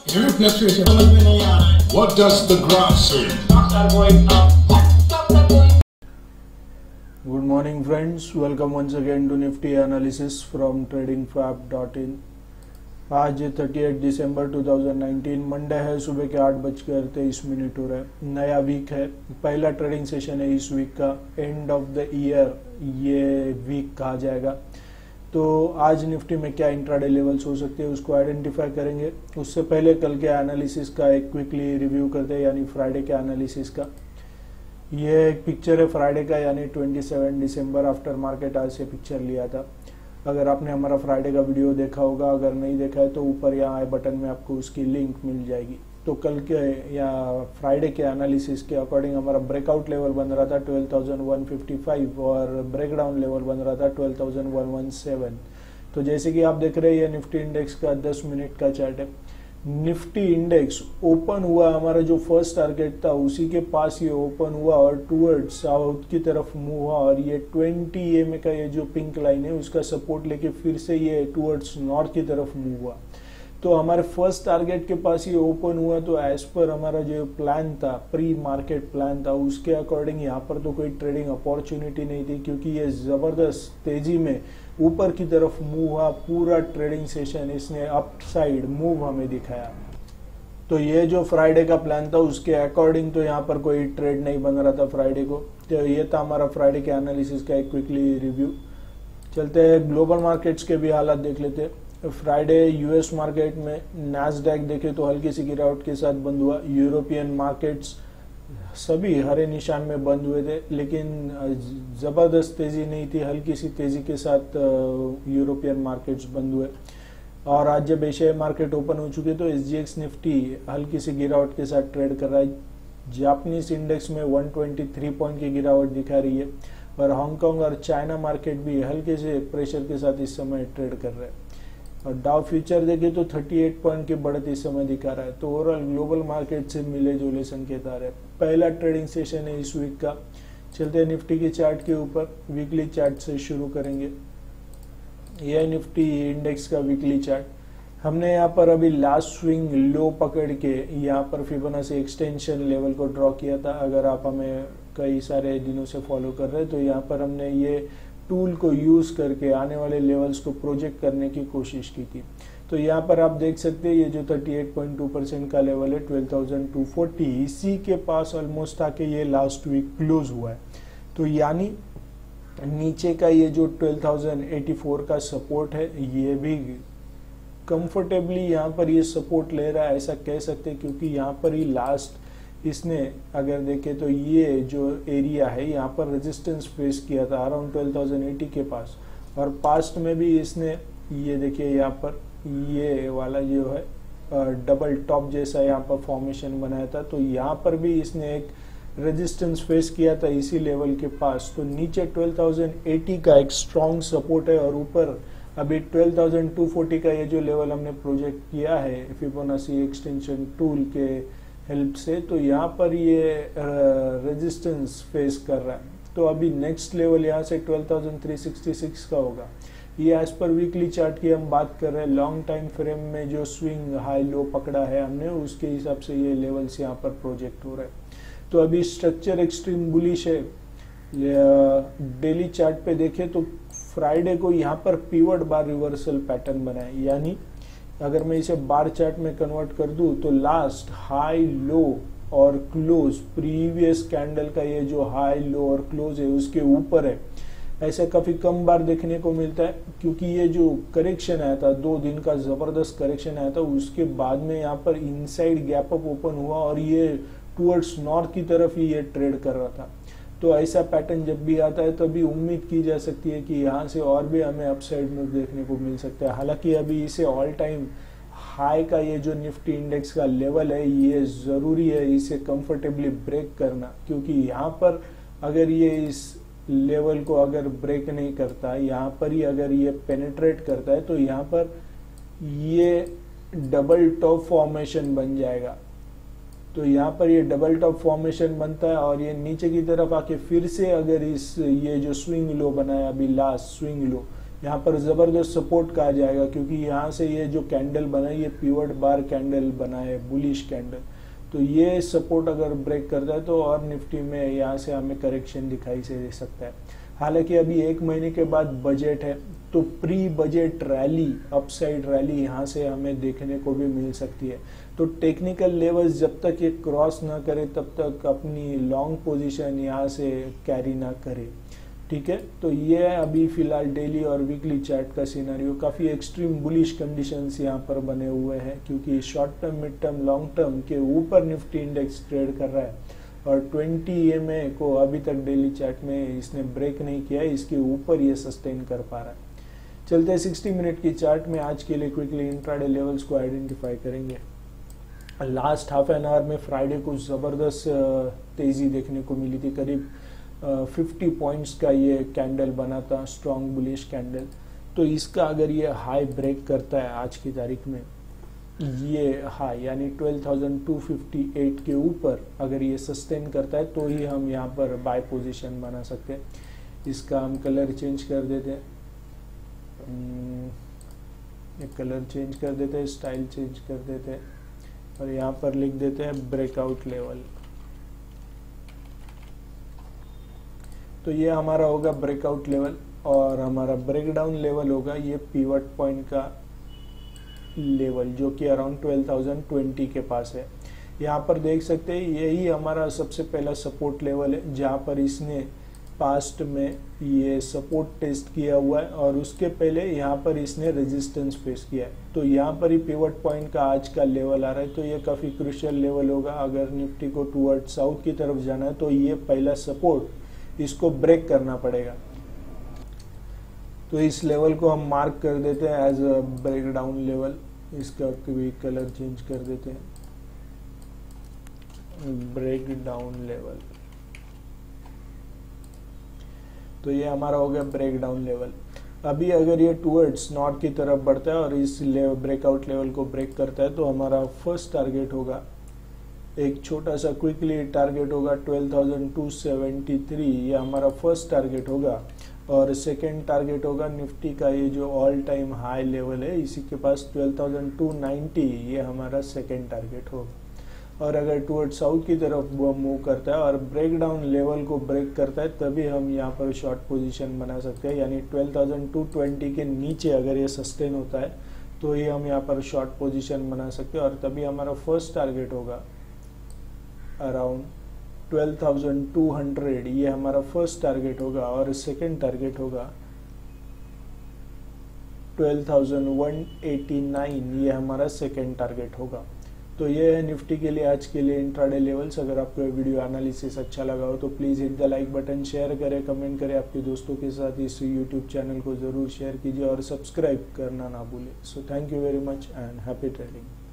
Every fluctuation समझ में नहीं आ रहा है. What does the graph say? Stocks are going up. Stocks are going. Good morning friends, welcome once again to Nifty analysis from tradingfab.in. आज 38 दिसंबर 2019 Monday है, सुबह के 8:23 हो रहा है. नया वीक है, पहला ट्रेडिंग सेशन है इस वीक का. एंड ऑफ द ईयर ये वीक कहा जाएगा. तो आज निफ्टी में क्या इंट्राडे लेवल्स हो सकते हैं उसको आइडेंटिफाई करेंगे. उससे पहले कल के एनालिसिस का एक क्विकली रिव्यू करते हैं, यानी फ्राइडे के एनालिसिस का. ये एक पिक्चर है फ्राइडे का, यानी 27 दिसंबर आफ्टर मार्केट आज से पिक्चर लिया था. अगर आपने हमारा फ्राइडे का वीडियो देखा होगा, अगर नहीं देखा है तो ऊपर यहाँ आई बटन में आपको उसकी लिंक मिल जाएगी. तो कल के या फ्राइडे के एनालिसिस के अकॉर्डिंग हमारा ब्रेकआउट लेवल बन रहा था 12,155 और ब्रेकडाउन लेवल बन रहा था 12,117. तो जैसे कि आप देख रहे हैं ये निफ्टी इंडेक्स का 10 मिनट का चार्ट है. निफ्टी इंडेक्स ओपन हुआ, हमारा जो फर्स्ट टारगेट था उसी के पास ये ओपन हुआ और टूवर्ड साउथ की तरफ मूव हुआ, और ये 20 EMA का ये जो पिंक लाइन है उसका सपोर्ट लेके फिर से ये टूवर्ड्स नॉर्थ की तरफ मूव हुआ. तो हमारे फर्स्ट टारगेट के पास ये ओपन हुआ. तो एज पर हमारा जो प्लान था, प्री मार्केट प्लान था, उसके अकॉर्डिंग यहाँ पर तो कोई ट्रेडिंग अपॉर्चुनिटी नहीं थी, क्योंकि ये जबरदस्त तेजी में ऊपर की तरफ मूव हुआ. पूरा ट्रेडिंग सेशन इसने अप साइड मूव हमें दिखाया. तो ये जो फ्राइडे का प्लान था उसके अकॉर्डिंग तो यहाँ पर कोई ट्रेड नहीं बन रहा था फ्राइडे को. तो ये था हमारा फ्राइडे के एनालिसिस का एक क्विकली रिव्यू. चलते हैं ग्लोबल मार्केट्स के भी हालात देख लेते हैं. फ्राइडे यूएस मार्केट में नैस्डैक देखे तो हल्की सी गिरावट के साथ बंद हुआ. यूरोपियन मार्केट्स सभी हरे निशान में बंद हुए थे, लेकिन जबरदस्त तेजी नहीं थी, हल्की सी तेजी के साथ यूरोपियन मार्केट्स बंद हुए. और आज जब एशियाई मार्केट ओपन हो चुके तो SGX निफ्टी हल्की सी गिरावट के साथ ट्रेड कर रहा है. जापानीज इंडेक्स में 123 पॉइंट की गिरावट दिखा रही है, और हांगकांग और चाइना मार्केट भी हल्के से प्रेशर के साथ इस समय ट्रेड कर रहे हैं. और डाउ फ्यूचर देखे तो 38 पॉइंट की बढ़त इस समय दिखा रहा है. तो ओवरऑल ग्लोबल मार्केट से मिले जुले संकेत आ रहे हैं. पहला ट्रेडिंग सेशन है इस वीक का. चलते हैं निफ्टी के चार्ट के ऊपर. वीकली चार्ट से शुरू करेंगे. यह निफ्टी इंडेक्स का वीकली चार्ट. हमने यहाँ पर अभी लास्ट स्विंग लो पकड़ के यहाँ पर फिबोनाची एक्सटेंशन लेवल को ड्रॉ किया था. अगर आप हमें कई सारे दिनों से फॉलो कर रहे हैं तो यहाँ पर हमने ये टूल को यूज करके आने वाले लेवल्स को प्रोजेक्ट करने की कोशिश की थी. तो यहाँ पर आप देख सकते हैं ये जो 38.2% का लेवल है 12,240, इसी के पास ऑलमोस्ट आके ये लास्ट वीक क्लोज हुआ है. तो यानी नीचे का ये जो 12,084 का सपोर्ट है ये भी कंफर्टेबली यहाँ पर ये सपोर्ट ले रहा है, ऐसा कह सकते हैं, क्योंकि यहाँ पर ही लास्ट इसने अगर देखें तो ये जो एरिया है यहाँ पर रेजिस्टेंस फेस किया था अराउंड 12,080 के पास. और पास्ट में भी इसने ये देखिए यहाँ पर ये वाला जो है डबल टॉप जैसा यहाँ पर फॉर्मेशन बनाया था. तो यहाँ पर भी इसने एक रेजिस्टेंस फेस किया था इसी लेवल के पास. तो नीचे 12,080 का एक स्ट्रॉन्ग सपोर्ट है, और ऊपर अभी 12,240 का ये जो लेवल हमने प्रोजेक्ट किया है फिबोनाची एक्सटेंशन टूल के हेल्प से. तो यहाँ पर ये रेजिस्टेंस फेस कर रहा है. तो अभी नेक्स्ट लेवल यहाँ से 12,366 का होगा. ये एज पर वीकली चार्ट की हम बात कर रहे हैं. लॉन्ग टाइम फ्रेम में जो स्विंग हाई लो पकड़ा है हमने, उसके हिसाब से ये लेवल्स यहाँ पर प्रोजेक्ट हो रहे हैं. तो अभी स्ट्रक्चर एक्सट्रीम बुलिश है. डेली चार्ट पे देखें तो फ्राइडे को यहाँ पर पिवट बार रिवर्सल पैटर्न बना है. यानी अगर मैं इसे बार चार्ट में कन्वर्ट कर दूं तो लास्ट हाई लो और क्लोज प्रीवियस कैंडल का ये जो हाई लो और क्लोज है उसके ऊपर है. ऐसे काफी कम बार देखने को मिलता है, क्योंकि ये जो करेक्शन आया था 2 दिन का जबरदस्त करेक्शन आया था, उसके बाद में यहाँ पर इनसाइड गैप अप ओपन हुआ और ये टूवर्ड्स नॉर्थ की तरफ ही ये ट्रेड कर रहा था. तो ऐसा पैटर्न जब भी आता है तभी उम्मीद की जा सकती है कि यहाँ से और भी हमें अपसाइड मूव देखने को मिल सकता है. हालांकि अभी इसे ऑल टाइम हाई का ये जो निफ्टी इंडेक्स का लेवल है ये जरूरी है इसे कंफर्टेबली ब्रेक करना, क्योंकि यहाँ पर अगर ये इस लेवल को अगर ब्रेक नहीं करता, यहाँ पर ही अगर ये पेनिट्रेट करता है तो यहाँ पर ये डबल टॉप फॉर्मेशन बन जाएगा. तो यहाँ पर ये डबल टॉप फॉर्मेशन बनता है और ये नीचे की तरफ आके फिर से अगर इस ये जो स्विंग लो बनाया अभी लास्ट स्विंग लो, यहाँ पर जबरदस्त सपोर्ट कहा जाएगा, क्योंकि यहाँ से ये जो कैंडल बना है ये पिवट बार कैंडल बना है, बुलिश कैंडल। तो ये सपोर्ट अगर ब्रेक करता है तो और निफ्टी में यहाँ से हमें करेक्शन दिखाई दे सकता है। हालांकि अभी 1 महीने के बाद बजट है, तो pre budget rally, upside rally यहाँ से हमें देखने को भी मिल सकती है। तो टेक्निकल लेवल्स जब तक ये क्रॉस ना करे तब तक अपनी लॉन्ग पोजीशन यहाँ से कैरी ना करे, ठीक है। तो ये अभी फिलहाल डेली और वीकली चार्ट का सिनेरियो, काफ़ी एक्सट्रीम बुलिश कंडीशंस यहाँ पर बने हुए हैं, क्योंकि short term, mid term, long term के ऊपर निफ्टी इंडेक्स ट्रेड कर रहा है और 20 EMA को अभी तक डेली चार्ट में इसने ब्रेक नहीं किया है, इसके ऊपर ये सस्टेन कर पा रहा है। चलते हैं 60 मिनट की चार्ट में। आज के लिए क्विकली इंट्राडे लेवल्स को आइडेंटिफाई करेंगे। लास्ट हाफ एन आवर में फ्राइडे को ज़बरदस्त तेज़ी देखने को मिली थी, करीब 50 पॉइंट्स का ये कैंडल बना था, स्ट्रॉन्ग बुलिश कैंडल। तो इसका अगर ये हाई ब्रेक करता है आज की तारीख में, ये हाई यानी 12,258 के ऊपर अगर ये सस्टेन करता है तो ही हम यहाँ पर बाय पोजीशन बना सकते हैं। इसका हम कलर चेंज कर देते हैं, कलर चेंज कर देते हैं, स्टाइल चेंज कर देते हैं और यहाँ पर लिख देते हैं ब्रेकआउट लेवल। तो ये हमारा होगा ब्रेकआउट लेवल और हमारा ब्रेकडाउन लेवल होगा ये पिवट पॉइंट का लेवल, जो कि अराउंड 12,020 के पास है। यहाँ पर देख सकते हैं यही हमारा सबसे पहला सपोर्ट लेवल है, जहाँ पर इसने पास्ट में ये सपोर्ट टेस्ट किया हुआ है और उसके पहले यहाँ पर इसने रेजिस्टेंस फेस किया है। तो यहाँ पर ही पिवट पॉइंट का आज का लेवल आ रहा है, तो ये काफ़ी क्रूशियल लेवल होगा। अगर निफ्टी को टूवर्ड साउथ की तरफ जाना है तो ये पहला सपोर्ट, इसको ब्रेक करना पड़ेगा। तो इस लेवल को हम मार्क कर देते हैं एज अ ब्रेकडाउन लेवल। इसका भी कलर चेंज कर देते हैं, ब्रेकडाउन लेवल। तो ये हमारा हो गया ब्रेकडाउन लेवल। अभी अगर ये टूवर्ड्स नॉर्थ की तरफ बढ़ता है और इस ब्रेकआउट लेवल को ब्रेक करता है तो हमारा फर्स्ट टारगेट होगा, एक छोटा सा क्विकली टारगेट होगा 12,273, ये हमारा फर्स्ट टारगेट होगा। और सेकेंड टारगेट होगा निफ्टी का ये जो ऑल टाइम हाई लेवल है, इसी के पास 12,290, ये हमारा सेकेंड टारगेट होगा। और अगर टुवर्ड साउथ की तरफ वो मूव करता है और ब्रेकडाउन लेवल को ब्रेक करता है तभी हम यहाँ पर शॉर्ट पोजीशन बना सकते हैं, यानी 12,220 के नीचे अगर ये सस्टेन होता है तो ये हम यहाँ पर शॉर्ट पोजीशन बना सकते हैं। और तभी हमारा फर्स्ट टारगेट होगा अराउंड 12,200, ये हमारा फर्स्ट टारगेट होगा। और सेकेंड टारगेट होगा 12,189, ये हमारा सेकेंड टारगेट होगा। तो ये है निफ्टी के लिए आज के लिए इंट्राडे लेवल्स। अगर आपको ये वीडियो एनालिसिस अच्छा लगा हो तो please hit the like button, share करें, कमेंट करें, आपके दोस्तों के साथ इस यूट्यूब चैनल को ज़रूर शेयर कीजिए और सब्सक्राइब करना ना भूलें। So thank you very much and happy trading.